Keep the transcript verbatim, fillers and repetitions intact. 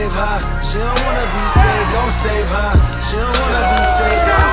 save her. She don't wanna be saved, don't save her. She don't wanna be saved.